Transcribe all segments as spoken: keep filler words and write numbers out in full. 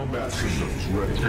Combat systems ready.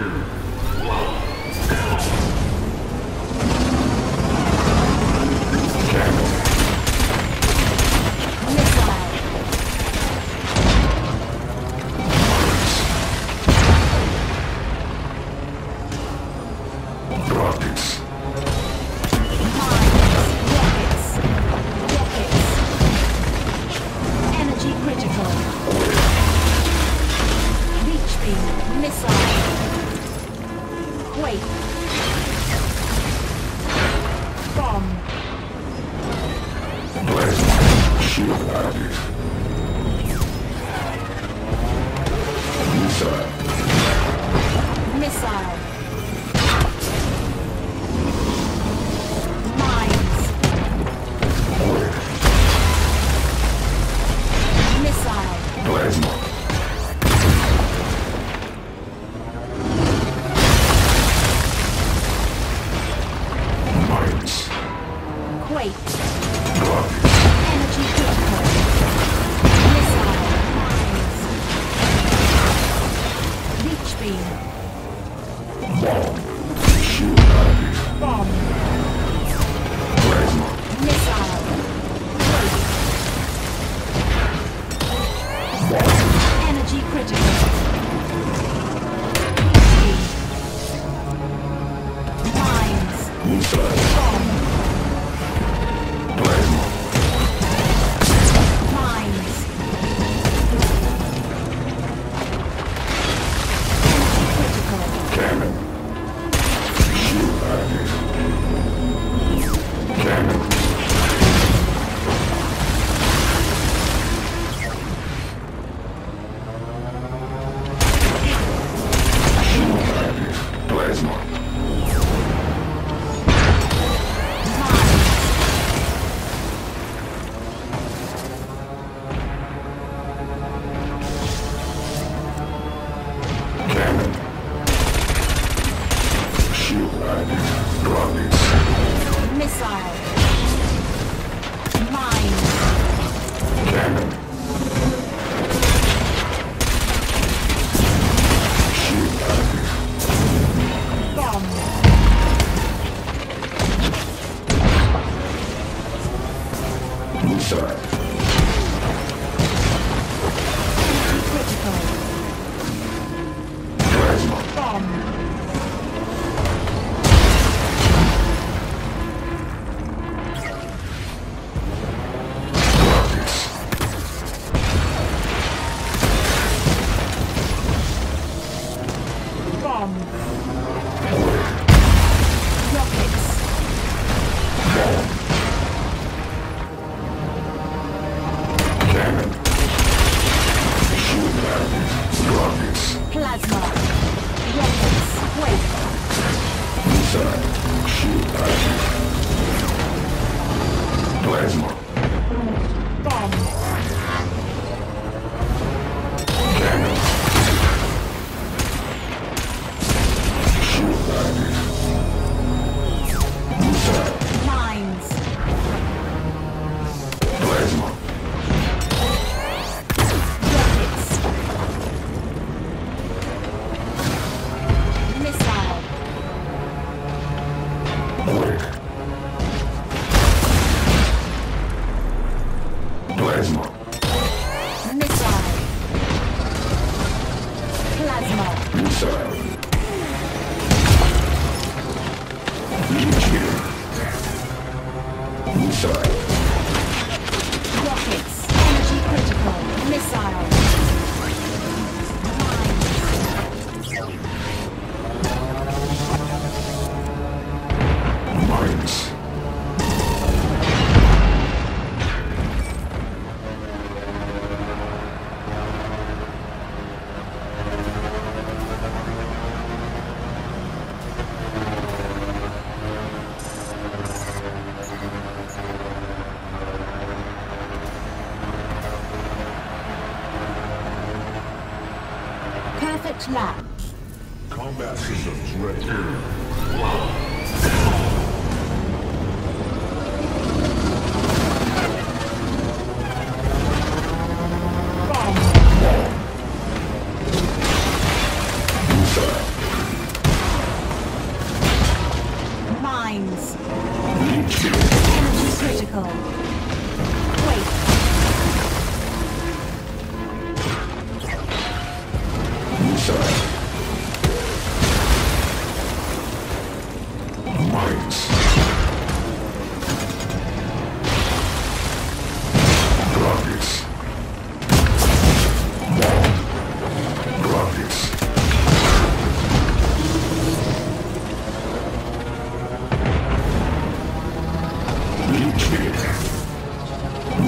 Lap. Combat systems ready.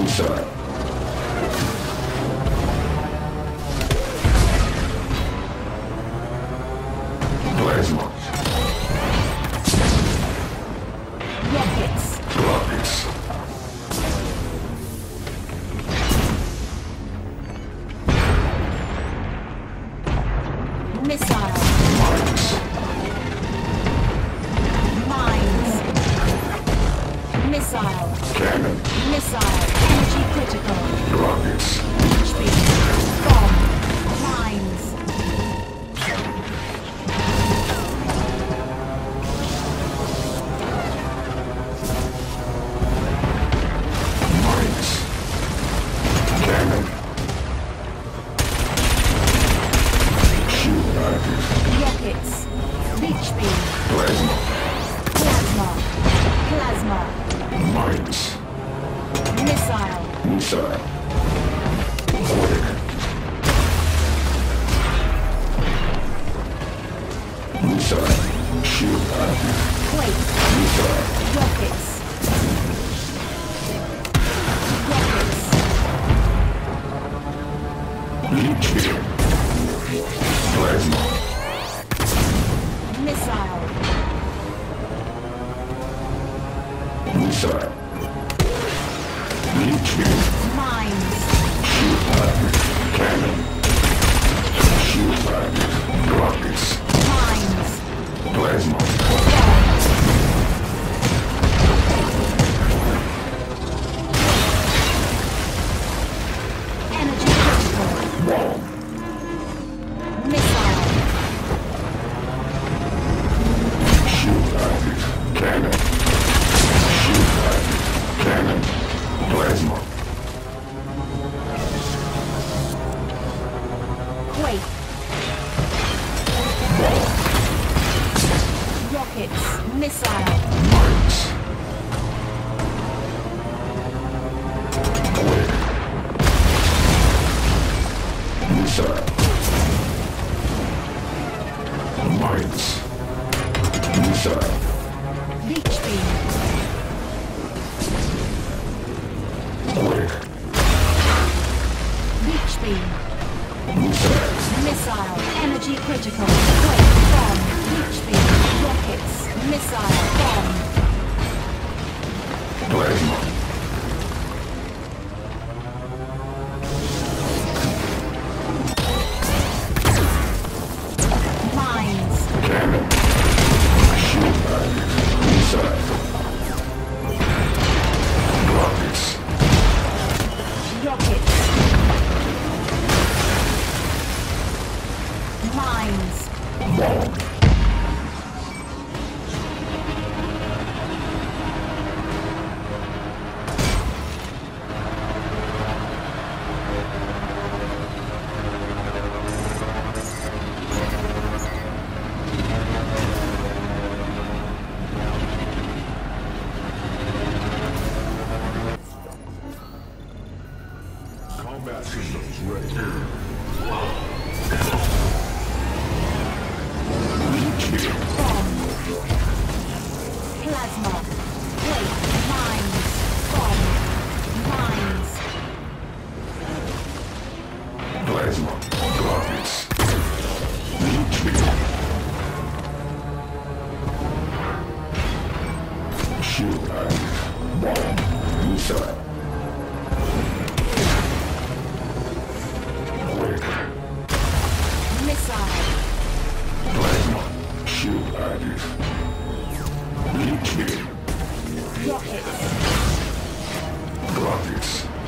Missile. Plasma. Rockets. Rockets. Missile. Mines. Mines. Missile. Cannon. Missile. Energy critical. Rockets. H P. Bomb. Mines. Mines. Cannon. Shield active. Rockets. Leech beam. Plasma. Plasma. Plasma. Mines. Missile. Missile. Quick. Missile. Shield active. Quake. Missile. Rockets. Rockets. Leech beam. Plasma. Missile. Missile. Leech beam. Mines. Shield active. Cannon. Shield active. Rockets. Mines. Plasma. Energy critical. Bomb. Missile. Shield active. Cannon. Shield active. Cannon. Plasma. Quake. Bomb. Rockets. Missile. Mines. Quick. Missile. Mines. Missile. Leech beam. Quick. Leech beam. Missile. Missile. Energy critical. Quake. Bomb. Leech beam. Rockets. Missile. Bomb. Plasma. Mines. Cannon. Shield active. Missile. Rockets. Rockets. Mines. Bomb. Combat systems ready. Leech beam. Bomb. Plasma. Quake. Mines. Bomb. Mines. Plasma. Rockets. Leech beam. Shield active. Bomb. Missile. Quick. Missile. Plasma. Shield active. Leech beam. Rockets. Rockets.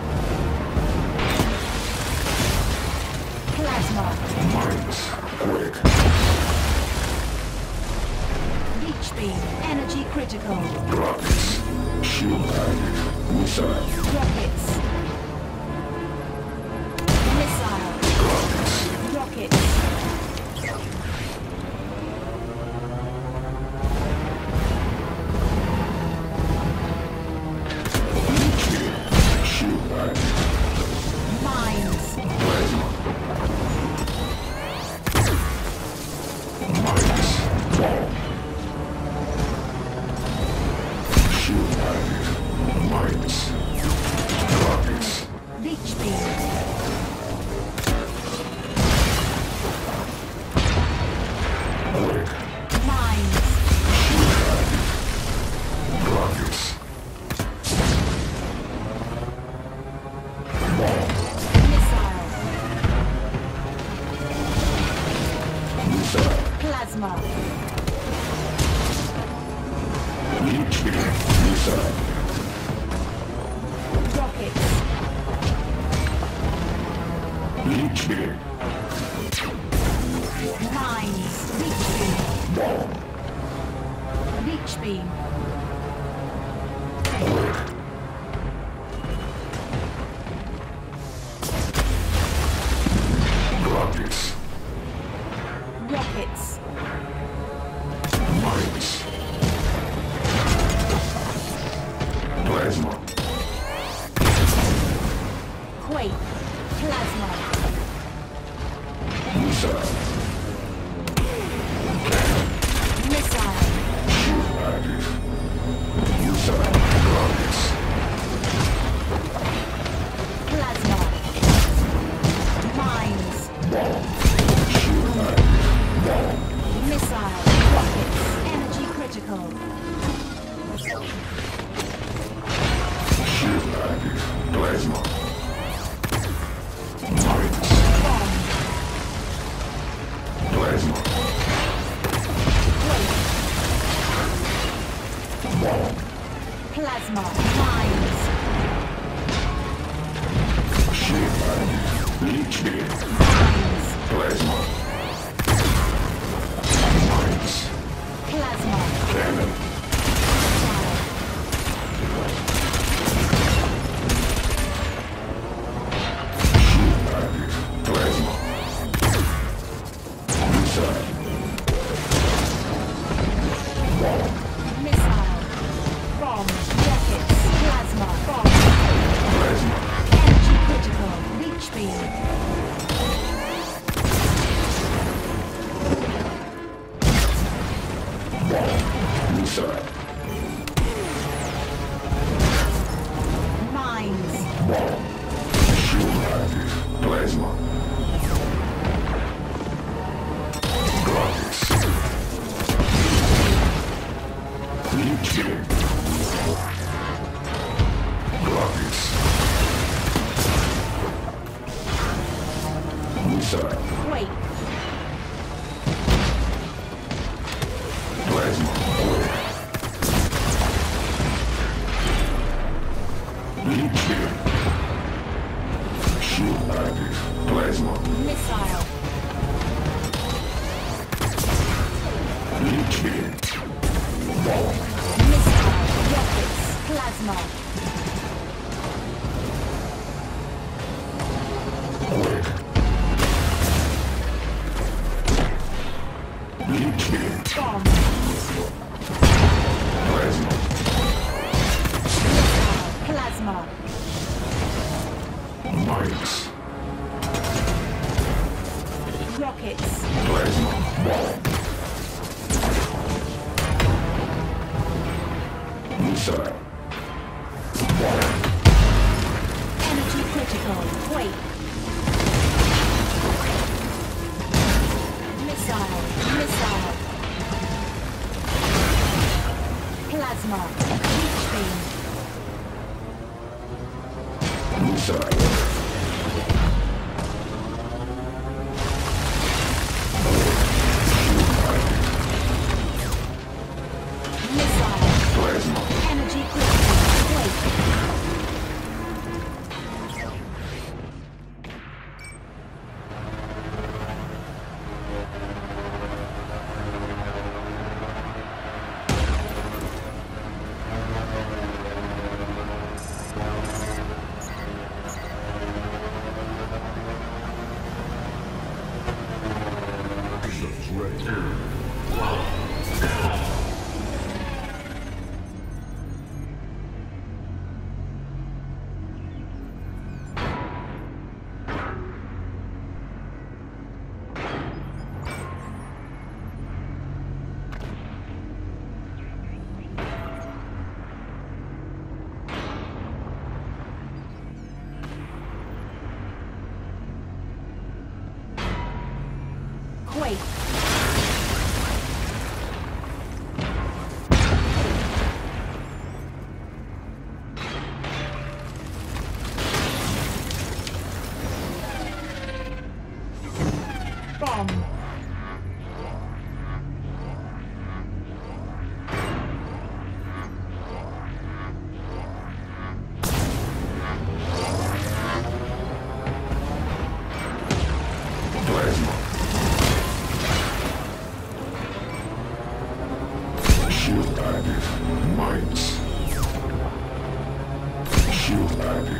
Plasma. Mines. Quick. Leech beam. Energy critical. Rockets. Shield active. Missile. Rockets. Missile. Rockets. Rockets. Leech beam. Shield active. Mines. Plasma. Mines. Bomb. Shield active. Mines. Rockets. Plasma. Leech beam. Missile. Rockets. Leech beam. Mines. Leech beam. Leech beam. Rockets. Rockets. Mines. Plasma. Quake. Plasma. Missile. Missile. Active. Missile. Rockets. Plasma. Mines. Shield active. Missile. Rockets. Energy critical. Shield active. Plasma. Mines. Bomb. Plasma. Quake. Plasma. Mines. Shield active. Leech beam. Mines. Plasma. Mines. Plasma. Cannon. Shield active. Plasma. Missile. Missile. Bomb. Rockets. Plasma. Bomb. Plasma. Energy critical. Leech beam. Missile. Mines. Shield active. Plasma. Rockets. Leech beam. Rockets. Missile. Quake. Plasma. Leech beam. Shield active. Plasma. Missile. Leech beam. Missile. Rockets. Plasma. Quick. Leech beam. Bomb. Plasma. Plasma. Mines. Rockets. Plasma. Missile. Energy critical. Quake. Missile. Missile. Plasma. Leech beam. Missile. Missile. Plasma. Energy critical. Quake.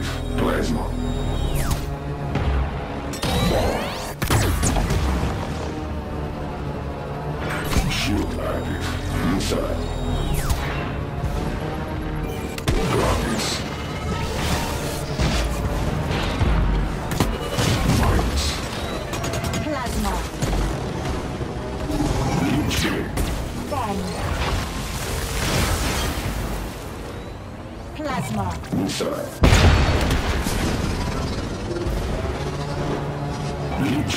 Plasma. Shield active. Inside. Rockets. Mines. Plasma. Leech. Bomb. Plasma. Inside. Leech.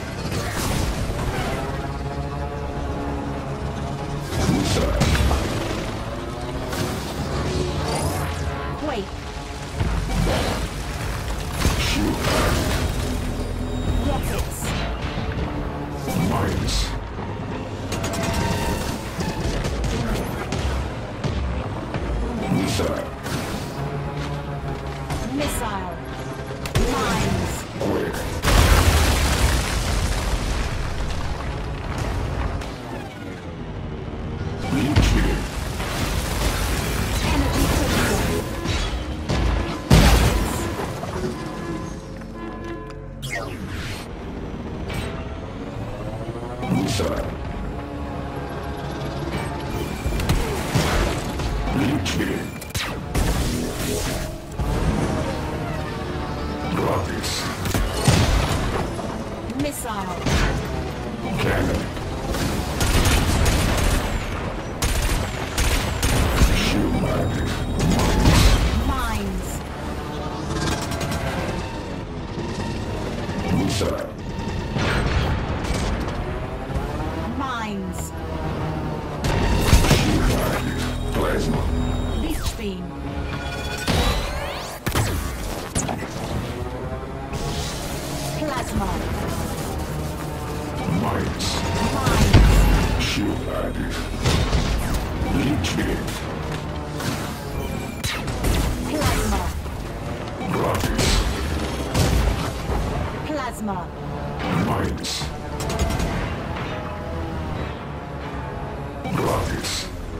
Inside. Wait. Shield active. Rockets. Mines. Inside. Missile. Mines. Quick. Leech. Energy critical. Inside. Leech. Rockets. Missile. Cannon. Shield active. Mines. Inside. Mines. Shield active. Plasma. Leech beam. Plasma. Mines. Mines. Shield active. Leech. Plasma. Rockets. Plasma. Mines. Rockets.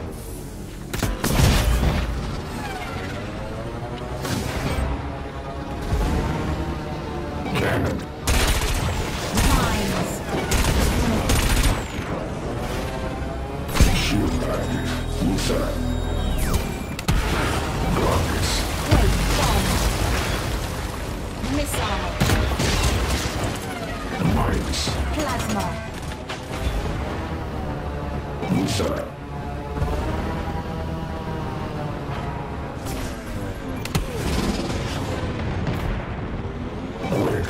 Cannon. Mines. Shield active. Inside. Rockets. Wait. Bomb. Missile. Mines. Plasma. Inside. Quick.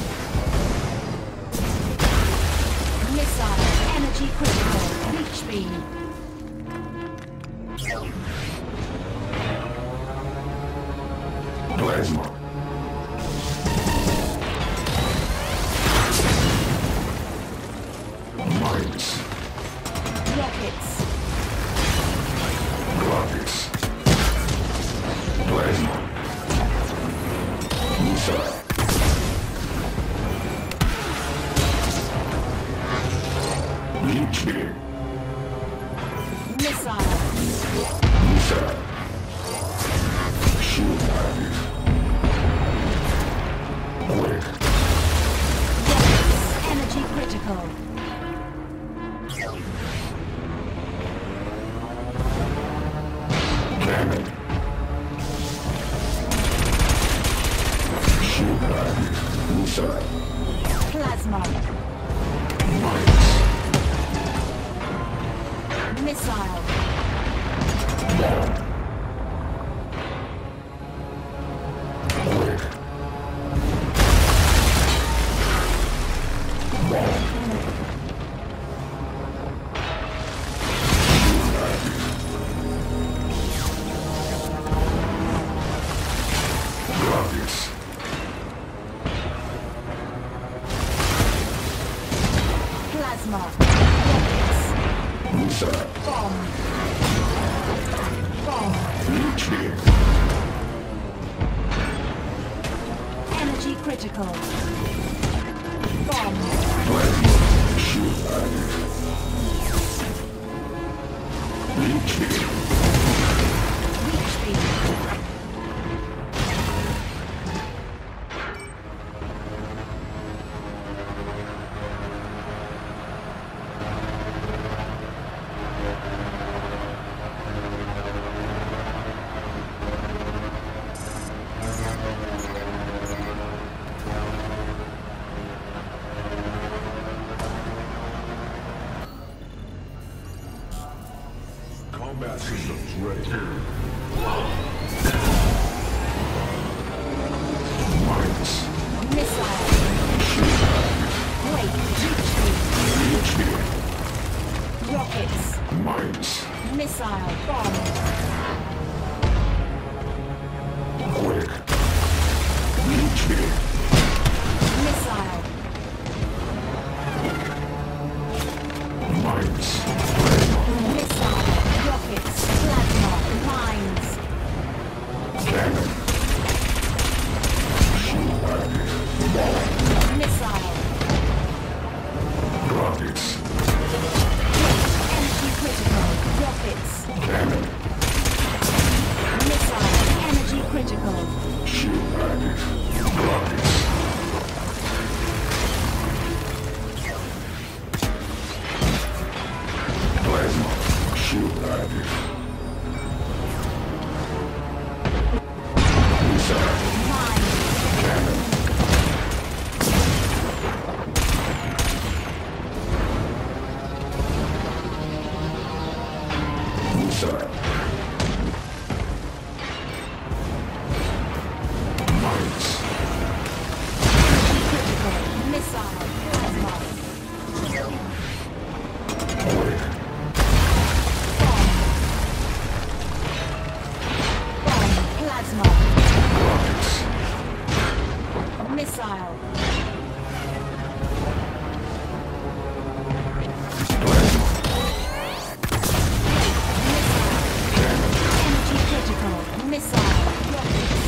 Missile. Energy critical. Leech beam. Plasma. Mines. Rockets. Rockets. Plasma. Inside. Leech. Missile. Inside. Shield active. Quick. Rockets. Energy critical. Cannon. Shield active. Inside. Plasma. Mines. Missile. Bomb. Quick. Bomb. Shield active. Rockets. Plasma. Rockets. Inside. Bomb. Bomb. Leech. Energy critical. Bomb. Plasma. Shield active. Leech. Leech beam. systems ready. Mines. Missile. Wait, reach speed. Rockets. Mines. Missile. Bomb. Quick. Reach me. Missile. Mines. Missile. Rockets. Plasma. Mines. Cannon. Missile. Rockets. Energy critical. Rockets. Cannon. Missile. Energy critical. Shield active. Rockets. Plasma. Shield active. Missile. Mines. Cannon. Missile. Mines. Critical. Missile. Plasma. Quick. Bomb. Bomb. Plasma. Rockets. Missile. Plasma. Energy critical. Missile. Rockets.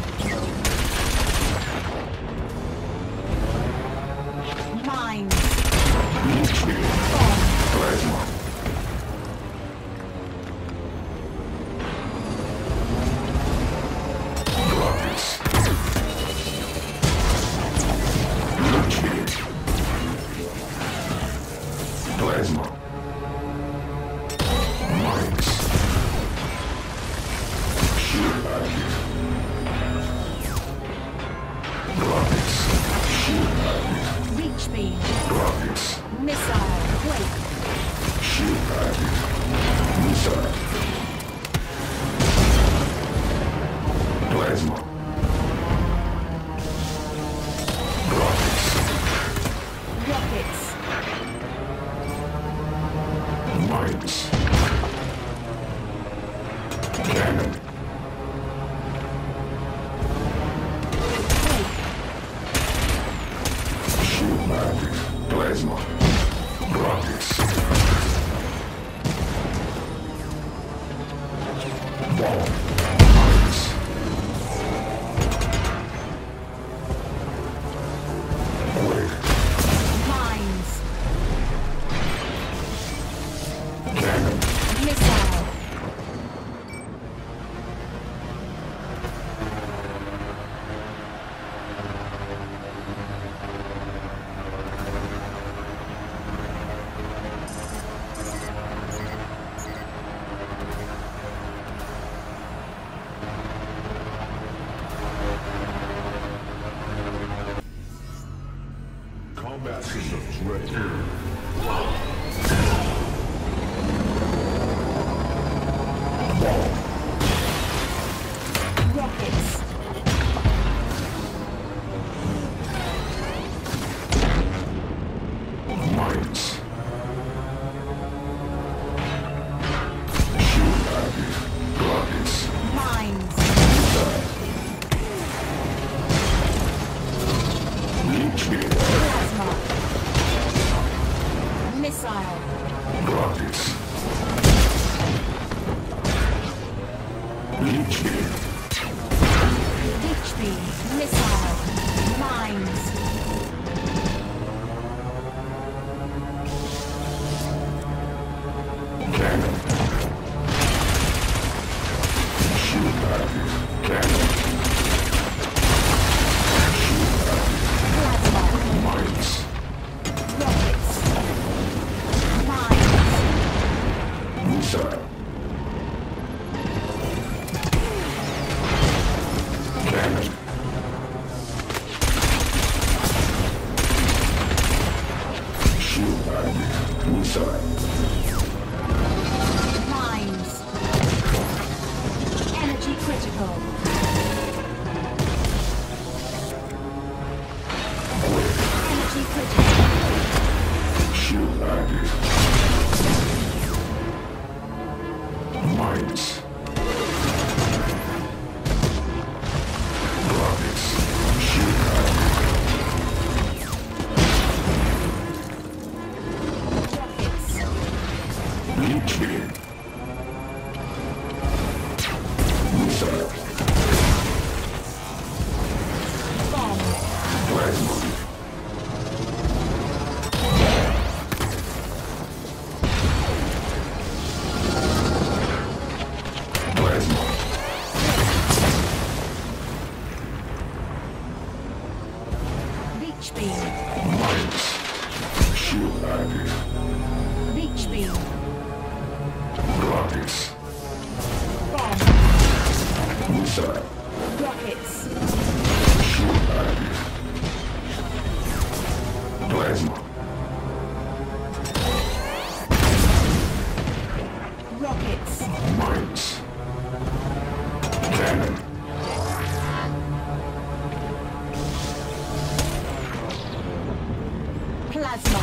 Mines. Reach me. Bomb. Plasma. Rockets. Reach me. Plasma. Mines. Shield active. Rockets. Shield active. Reach beam. Rockets. Missile. Quake. Shield active. Missile. Plasma. Rockets. Rockets. Mines. Cannon. Quake. Shield active. Plasma. Rockets. Bomb. Mines. Quick. Mines. Cannon. Missile. Combat systems ready. Bomb. Rockets. Mines. Shield active. Rockets. Mines. Reach me. Plasma. Missile. Rockets. Reach me. H P. Missile. Mines. Cannon. Shield active. Cannon. Plasma. Mines. Rockets. Mines. Missile. Cannon. Leech beam. Mines. Shield active. Leech beam. Rockets. Bomb. Missile. Rockets. Shield active. Plasma. Rockets. Mines. Cannon. Plasma.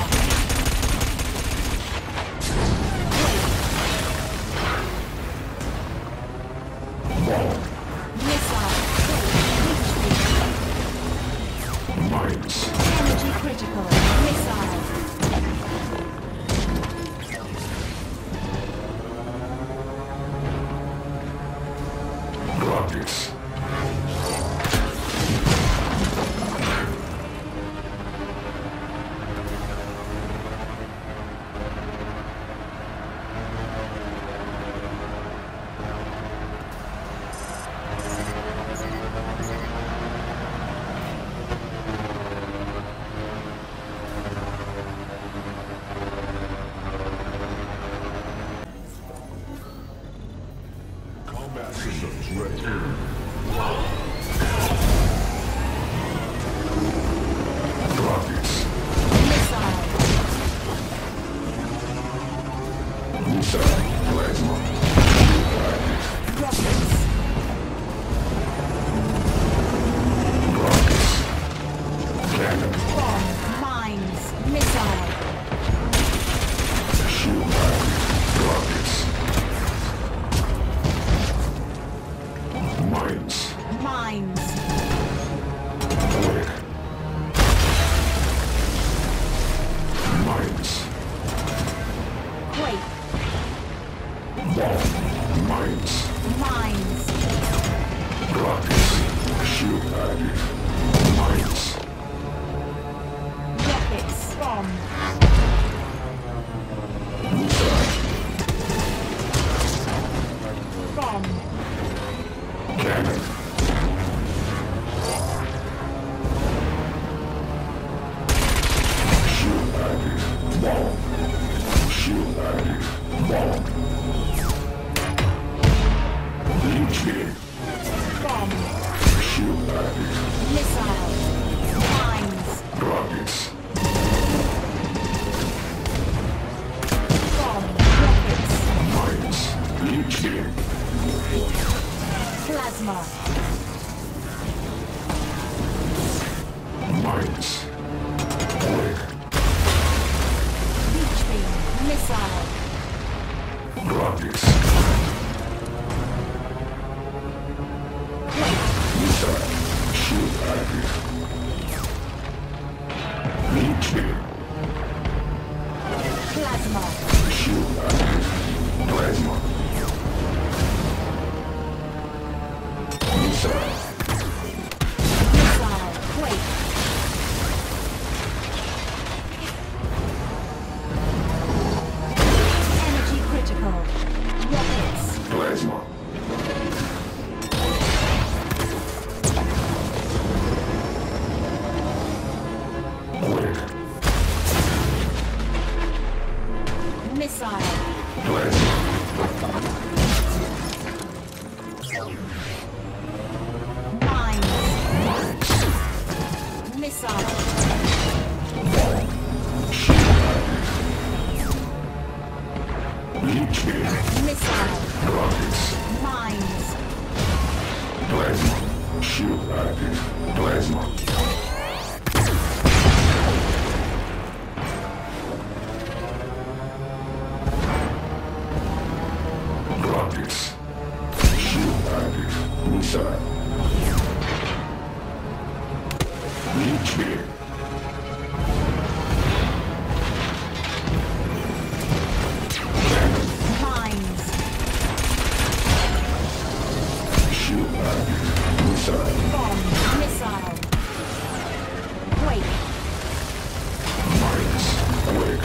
Bomb. Missile. Leech beam. Mines. Energy critical. Missile. Rockets. Combat systems ready. Rockets. Missile. Missile. Plasma. Rockets. Rockets. Cannon. Bomb. Mines. Missile. Shield active. Rockets. Mines. Mines. Quick. Mines. Quake. Bomb. Mines. Mines. Rockets. Shield active. Mines. Rockets. Bomb. Missile. Bomb. Cannon. Shield active. Bomb. Shield active. Bomb. Leech beam. Bomb. Shield active. Missile. Mines. Rockets. Bomb. Rockets. Mines. Leech beam. Plasma. Mines. Quick. Leech beam. Missile. Rockets. Missile. Shield active. Leech beam. Plasma. Shield active. Plasma. Missile. Missile. Quake. Energy critical. Rockets. Plasma. Quick. Missile. Plasma. Mines. Mines. Missile. Bomb. Shield active. Leech beam. Missile. Rockets. Mines. Plasma. Shield active. Plasma. Rockets. Shield active. Missile. Leech beam. Cannon. Mines. Shield active. Missile. Bomb. Missile. Quake. Mines. Quick.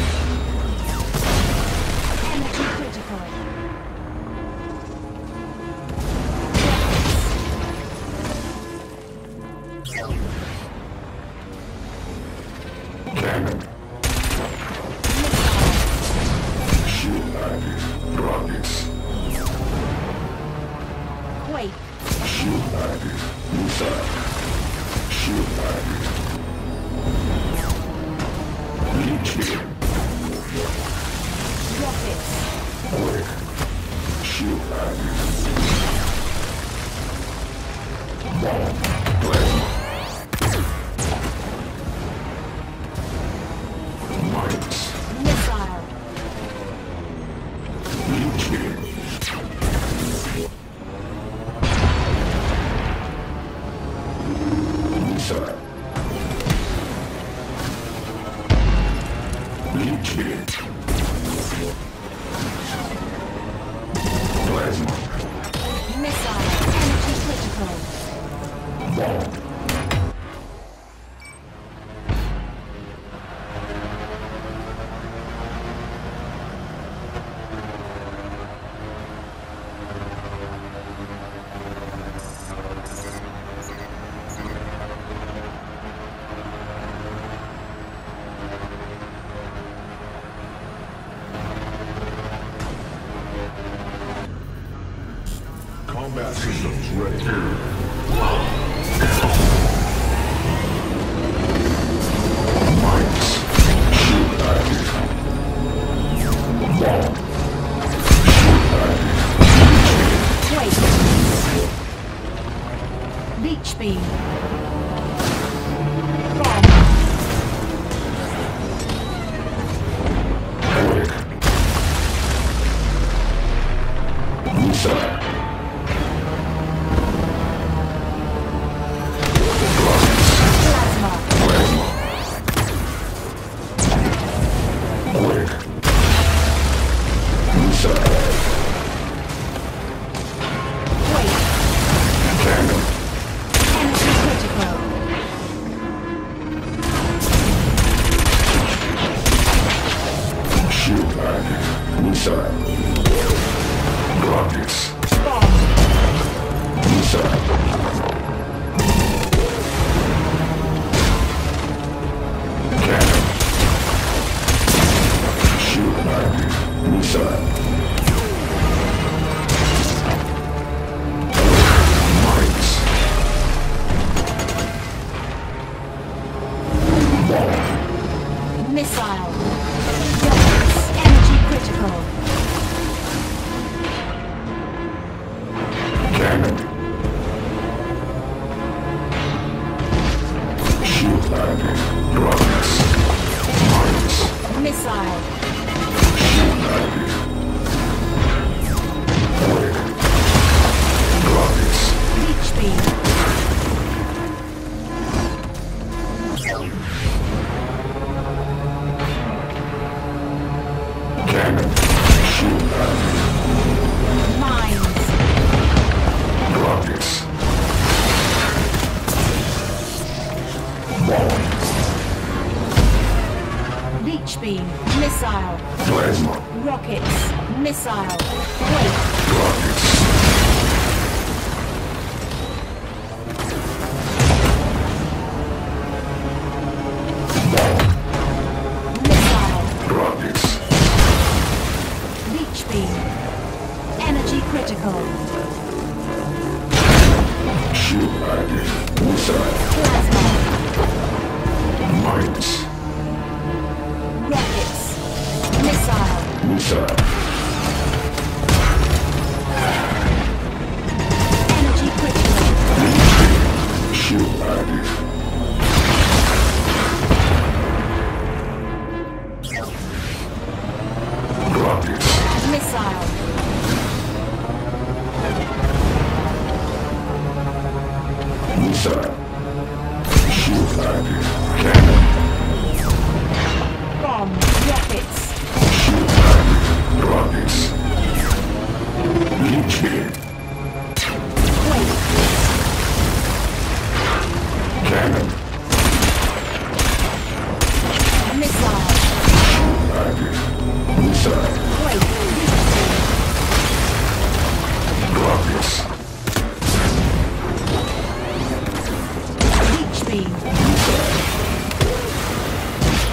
Energy critical. Cannon. Shield active. Rockets. Quake. Shield active. Missile. Shield active. Leech here. Rockets. Quake. Shield active. Bomb. Plasma. Mines. Missile. Leech here. Missile. Leech here. Plasma. Missile. Energy critical. Bomb. Combat systems ready. Mines. Shield active. Bomb. Shield active. Quake. Leech beam. Bomb. Quake. Missile. Plasma. Plasma. Quake. Missile. Quake. Cannon. Energy critical. Shield active. Missile. Rockets. Bomb. Missile. Cannon. Shield active. Missile. Mines. Bomb. Missile. Rockets. Energy critical. Cannon. Shield active. Rockets. Mines. Missile. Shield active. Quake. Rockets. Leech beam. Cannon. Shield active. Mines. Rockets. Bomb. Leech beam. Missile. Plasma. Rockets. Missile. Quake. Rockets. Bomb. Missile. Rockets. Leech beam. Energy critical. Shield active. Missile. Plasma. Mines. Rockets. Missile. Missile. Energy critical. Shield active. Rockets. Missile. Missile. Shield active. Cannon. Bomb. Rockets. Shield active. Rockets. Leech here. Quake. Cannon. Missile. Active. Missile. Quake. Rockets. Leech beam. Missile.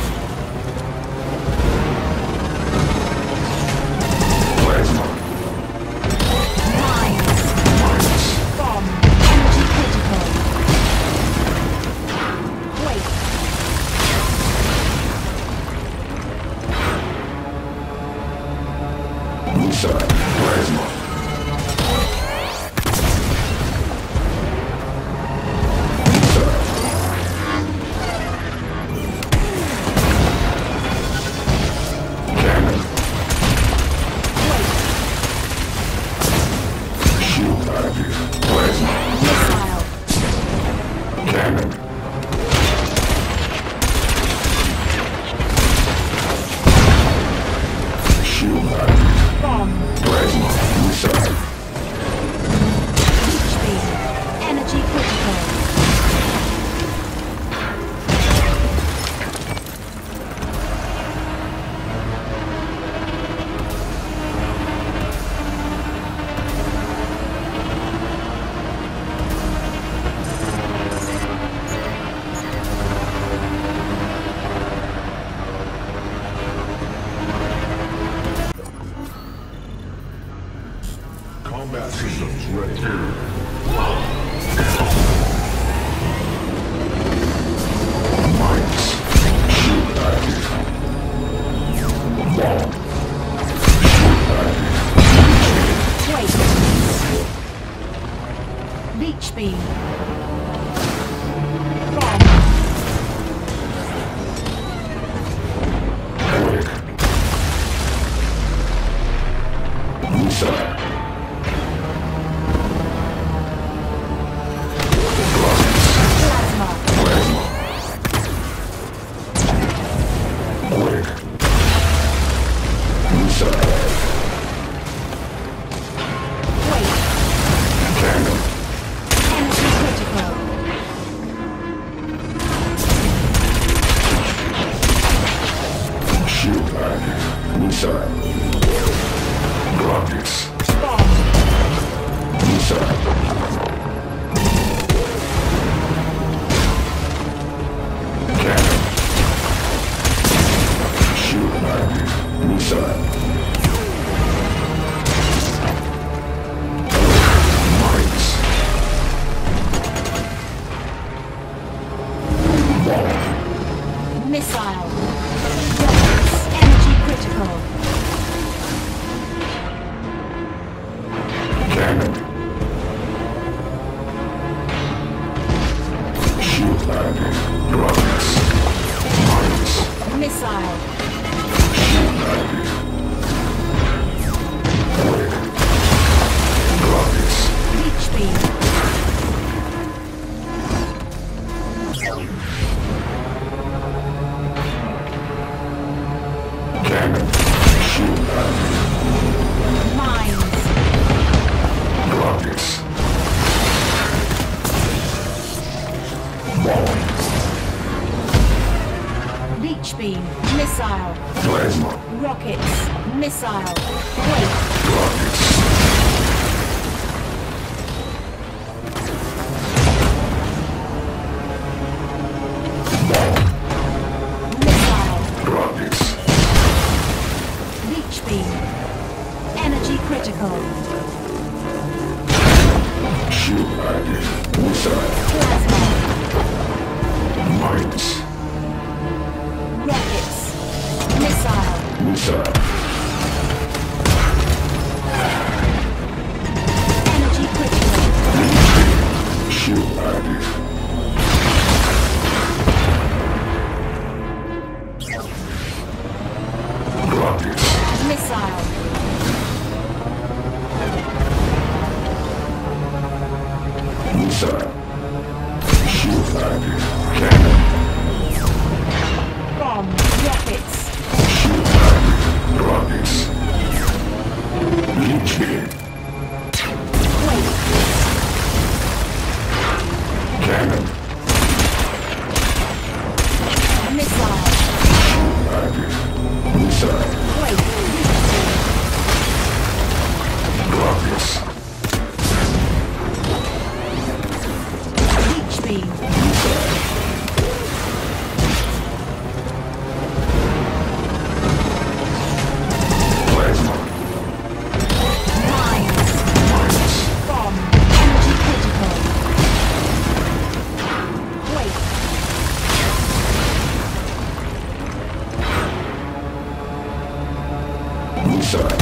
Missile. Rockets. Bomb. Missile. Cannon. Shield active. Missile. Mines. Bomb. Missile. Rockets. Energy critical. Cannon. Shield active. Rockets. Mines. Missile. Shield active. Blade. Rockets. Leech beam. Cannon. Shield active. Mines. Rockets. Bomb. Leech beam. Missile. Plasma. Rockets. Missile. Wait. Rockets. Bomb. Missile. Rockets. Leech beam. Energy critical. Shield active. Missile. Plasma. Mines. Rockets. Missile. Missile. Energy critical. Shield active. Rockets. Missile. Missile. Shield active. Cannon. Bomb. Rockets. Shield active. Rockets. Leech beam. Wait. Cannon. Missile. Active. Missile. Wait. Rockets. Leech beam. Plasma. Mines. Mines. Bomb. Energy critical. Wait. Missile.